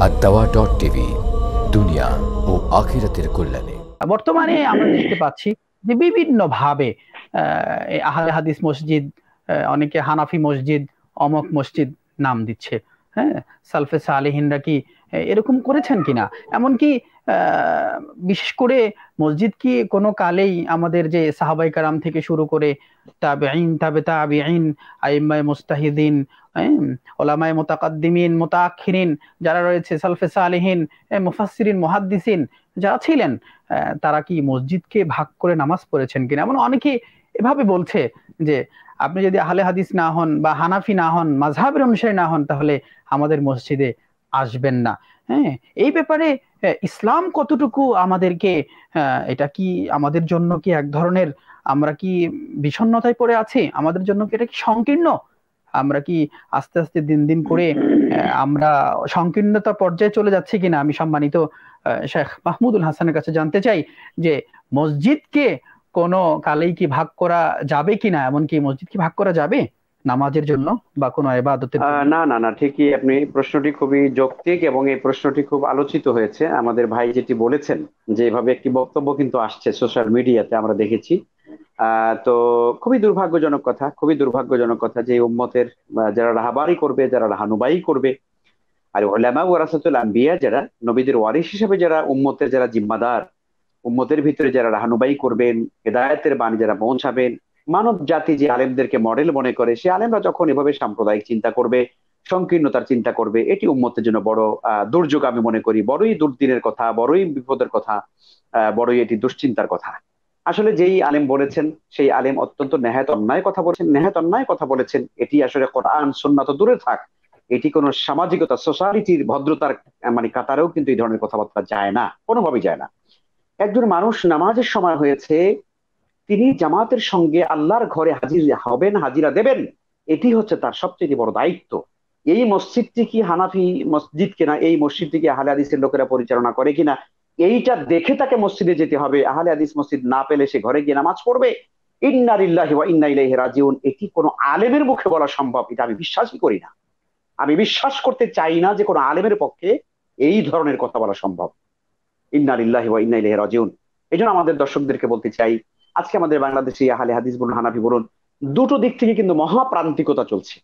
আদ-দাওয়া.টিভি, দুনিয়া ও আখিরাতের কল্যাণে। বর্তমানে আমরা দেখতে পাচ্ছি যে বিভিন্ন ভাবে আহলে হাদিস মসজিদ, অনেকে হানাফি মসজিদ, অমক মসজিদ নাম দিচ্ছে। হ্যাঁ, সালফে সালেহিনরা কি এরকম করেছেন কিনা? এমনকি বিশেষ করে মসজিদ কি কোনো কালেই আমাদের যে সাহাবাই কারাম থেকে শুরু করে তাবেঈন, তাবে তাবেঈন, আইম্মায়ে মুস্তাহিদিন, ওলামায়ে মুতাকাদ্দিমিন, মুতাআখিরিন যারা রয়েছে, সালফে সালেহিন, মুফাসসিরিন, মুহাদ্দিসিন যারা ছিলেন, তারা কি মসজিদকে ভাগ করে নামাজ পড়েছেন কিনা? এমন অনেকে এভাবে বলছে যে আপনি যদি আহলে হাদিস না হন বা হানাফি না হন, মাযহাবের অনুসারী না হন, তাহলে আমাদের মসজিদে আসবেন না। হ্যাঁ, এই ব্যাপারে ইসলাম কতটুকু আমাদেরকে, এটা কি আমাদের জন্য কি এক ধরনের, আমরা কি বিষণ্ণতায় পড়ে আছি? আমাদের জন্য কি এটা কি সংকীর্ণ? আমরা কি আস্তে আস্তে দিন দিন করে আমরা সংকীর্ণতা পর্যায়ে চলে যাচ্ছি কিনা? আমি সম্মানিত শেখ মাহমুদুল হাসানের কাছে জানতে চাই যে মসজিদকে কোনো কালেই কি ভাগ করা যাবে কিনা, এমনকি মসজিদ কি ভাগ করা যাবে নামাজের জন্য বা কোনো ইবাদতের জন্য? না না না, ঠিকই আপনি প্রশ্নটি খুবই যৌক্তিক এবং এই প্রশ্নটি খুব আলোচিত হয়েছে। আমাদের ভাই যেটি বলেছেন যে এভাবে একটি বক্তব্য কিন্তু আসছে সোশ্যাল মিডিয়াতে, আমরা দেখেছি। তো খুবই দুর্ভাগ্যজনক কথা, খুবই দুর্ভাগ্যজনক কথা যে উম্মতের যারা রাহাবারি করবে, যারা রাহানুবাই করবে, আর উলামা ওয়ারাসাতুল আম্বিয়া, যারা নবীদের ওয়ারিস হিসেবে যারা উম্মতের যারা জিম্মাদার, উম্মতের ভিতরে যারা রাহানুবাই করবেন, হেদায়েতের বাণী যারা পৌঁছাবেন, মানব জাতি যে আলেমদেরকে মডেল মনে করে, সে আলেমরা যখন এভাবে সাম্প্রদায়িক চিন্তা করবে, সংকীর্ণতার চিন্তা করবে, এটি উম্মতের জন্য বড় দুর্যোগ আমি মনে করি, বড়ই দুর্দিনের কথা, বড়ই বিপদের কথা, বড়ই এটি দুশ্চিন্তার কথা। আসলে যেই আলেম বলেছেন সেই আলেম অত্যন্ত নেহায়েত অন্যায় কথা বলেছেন, নেহায়েত অন্যায় কথা বলেছেন। এটি আসলে কোরআন সুন্নাহ তো দূরে থাক, এটি কোনো সামাজিকতা, সোসাইটির ভদ্রতার মানে কাতারেও কিন্তু এই ধরনের কথাবার্তা যায় না, কোনোভাবেই যায় না। একজন মানুষ নামাজের সময় হয়েছে, তিনি জামাতের সঙ্গে আল্লাহর ঘরে হাজির হবেন, হাজিরা দেবেন, এটি হচ্ছে তার সবচেয়ে বড় দায়িত্ব। এই মসজিদটি কি হানাফি মসজিদ কিনা, এই মসজিদটি কি আহলে হাদিসের লোকেরা পরিচালনা করে কিনা, এইটা দেখে তাকে মসজিদে যেতে হবে। আহলে হাদিস মসজিদ না পেলে সে ঘরে গিয়ে নামাজ পড়বে। ইন্না লিল্লাহি ওয়া ইন্না ইলাইহি রাজিউন, এটি কোনো আলেমের মুখে বলা সম্ভব? এটা আমি বিশ্বাসই করি না। আমি বিশ্বাস করতে চাই না যে কোনো আলেমের পক্ষে এই ধরনের কথা বলা সম্ভব। ইন্না লিল্লাহি ওয়া ইন্না ইলাইহি রাজিউন। এই জন্য আমাদের দর্শকদেরকে বলতে চাই, আজকে আমাদের বাংলাদেশে আহলে হাদিস বলুন, হানাফি বলুন, দুটো দিক থেকে কিন্তু মহাপ্রান্তিকতা চলছে।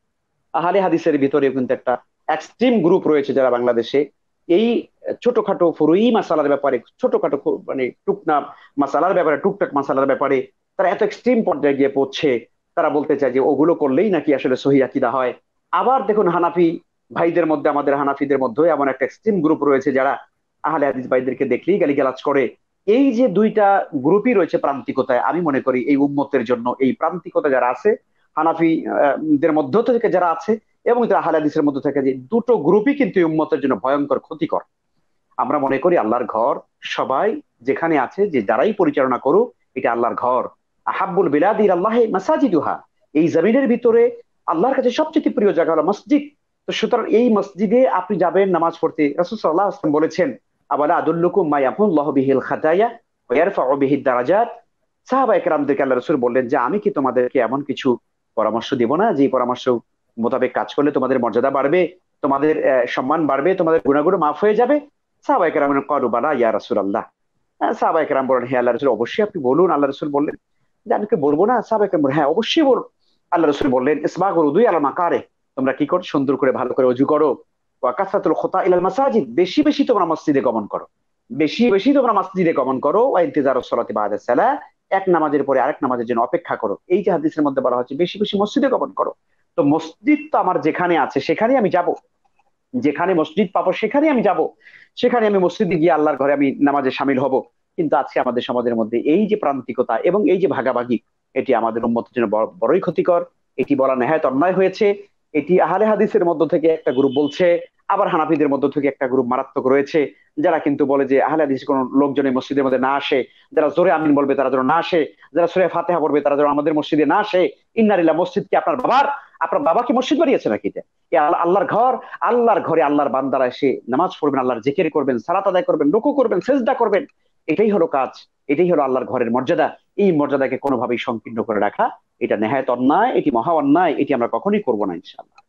আহলে হাদিসের ভিতরে কিন্তু একটা এক্সট্রিম গ্রুপ রয়েছে যারা বাংলাদেশে এই ছোটখাটো ফুরুই মাসালার ব্যাপারে, ছোটখাটো মানে টুকনা মাসালার ব্যাপারে, টুকটাক মাসালার ব্যাপারে তারা এত এক্সট্রিম পর্যায়ে গিয়ে পড়ছে। তারা বলতে চায় যে ওগুলো করলেই নাকি আসলে সহি আকীদা হয়। আবার দেখুন হানাফি ভাইদের মধ্যে, আমাদের হানাফিদের মধ্যে এমন একটা এক্সট্রিম গ্রুপ রয়েছে যারা আহলে হাদিস ভাইদেরকে দেখলেই গালিগালাজ করে। এই যে দুইটা গ্রুপই রয়েছে প্রান্তিকতায়, আমি মনে করি এই উম্মতের জন্য এই প্রান্তিকতা যারা আছে, হানাফি দের মধ্য থেকে যারা আছে এবং আহলে হাদিসের মধ্য থেকে, যে দুটো গ্রুপই কিন্তু এই উম্মতের জন্য ভয়ঙ্কর ক্ষতিকর। আমরা মনে করি আল্লাহর ঘর সবাই যেখানে আছে, যে যারাই পরিচালনা করুক, এটা আল্লাহর ঘর। আহাব্বুল বিলাদি ইলাল্লাহি মাসাজিদুহা, এই জমিনের ভিতরে আল্লাহর কাছে সবচেয়ে প্রিয় জায়গা হলো মসজিদ। তো সুতরাং এই মসজিদে আপনি যাবেন নামাজ পড়তে। রাসূল সাল্লাল্লাহু আলাইহি ওয়াসাল্লাম বলেছেন, আবালা আদুল্লুকুম মা ইয়ামহুল্লাহু বিহিল খাতায়া ওয়া ইয়ারফাউ বিহিদ দারাজাত। সাহাবায়ে কেরামদেরকে আল্লাহ রাসূল বললেন যে আমি কি তোমাদেরকে এমন কিছু পরামর্শ দিব না, যে পরামর্শ মোতাবেক কাজ করলে তোমাদের মর্যাদা বাড়বে, তোমাদের সম্মান বাড়বে, তোমাদের গুনাহগুলো মাফ হয়ে যাবে? সাহাবায়ে কেরাম বললেন, ক্বালু বালা ইয়া রাসূলুল্লাহ। সাহাবায়ে কেরাম বলেন, হে আল্লাহর রাসূল, অবশ্যই আপনি বলুন। আল্লাহ রাসূল বললেন যে আমি কি বলবো না? সাহাবায়ে কেরাম বললেন, হ্যাঁ অবশ্যই বলুন। আল্লাহ রাসূল বললেন, ইসবাগুল উযুই আলা মাকারে, তোমরা কি করো? সুন্দর করে ভালো করে ওযু করো। ওয়া কাসরাতুল খুতা ইলাল মাসাজিদ, বেশি বেশি তোমরা মসজিদে গমন করো, বেশি বেশি তোমরা মসজিদে গমন করো। ওয়া ইন্তিজারুস সালাতি বা'দা সালাহ, এক নামাজের পরে আরেক নামাজের জন্য অপেক্ষা করো। এই যে হাদিসের মধ্যে বলা হচ্ছে বেশি বেশি মসজিদে গমন করো। তো মসজিদ তো আমার যেখানে আছে সেখানেই আমি যাব, যেখানে মসজিদ পাবো সেখানে আমি যাব, সেখানে আমি মসজিদে গিয়ে আল্লাহর ঘরে আমি নামাজে শামিল হব। কিন্তু আজকে আমাদের সমাজের মধ্যে এই যে প্রান্তিকতা এবং এই যে ভাগাভাগি, এটি আমাদের উম্মতের জন্য বড়ই ক্ষতিকর। এটি বলা নেহায়েত অন্যায় হয়েছে। এটি আহলে হাদিসের মধ্য থেকে একটা গ্রুপ বলছে, আবার হানাফিদের মধ্য থেকে একটা গ্রুপ মারাত্মক রয়েছে যারা কিন্তু বলে যে আহলে হাদিস কোন লোকজন এই মসজিদের মধ্যে না আসে, যারা জোরে আমিন বলবে তারা যেন না আসে, যারা সূরা ফাতিহা পড়বে তারা যেন আমাদের মসজিদে না আসে। ইন্নালিল্লাহ, মসজিদ কি আপনার বাবার? আপনার বাবা কি মসজিদ বানিয়েছে নাকি? এটা আল্লাহর ঘর, আল্লাহর ঘরে আল্লাহর বান্দারা এসে নামাজ পড়বেন, আল্লাহর জিকির করবেন, সালাত আদায় করবেন, রুকু করবেন, সিজদা করবেন। এটাই হলো কাজ, এটাই হলো আল্লাহর ঘরের মর্যাদা। এই মর্যাদাকে কোনোভাবেই সংকীর্ণ করে রাখা এটা নেহায়েত অন্যায়, এটি মহা অন্যায়, এটি আমরা কখনোই করবো না ইনশাআল্লাহ।